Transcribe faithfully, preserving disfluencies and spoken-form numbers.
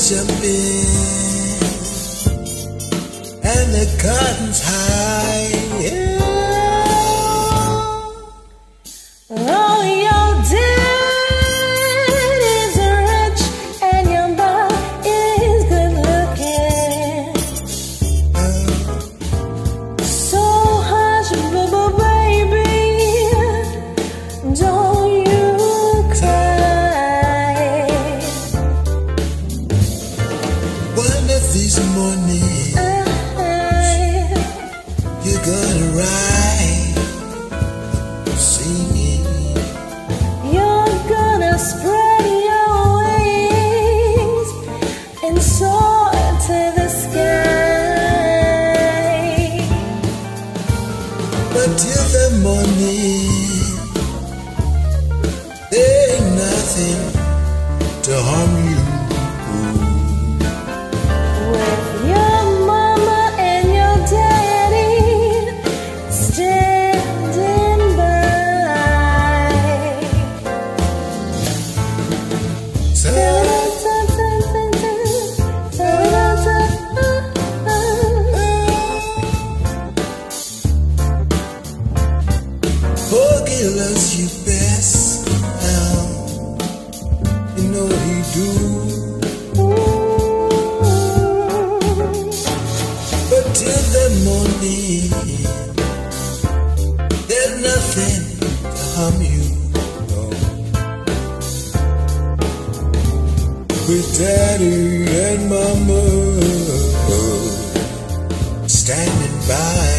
jump in and the curtain's high. Yeah. Oh, your dad is rich and your mom is good looking. So hush, baby, don't you cry. One of these mornings you're gonna ride, singing. You're gonna spread your wings and soar to the sky. But till the morning, there ain't nothing to harm you. With your mama and your daddy standing by. So Porgy loves you best now. You know he do. But till the morning, there's nothing to harm you. No. With daddy and mama standing by.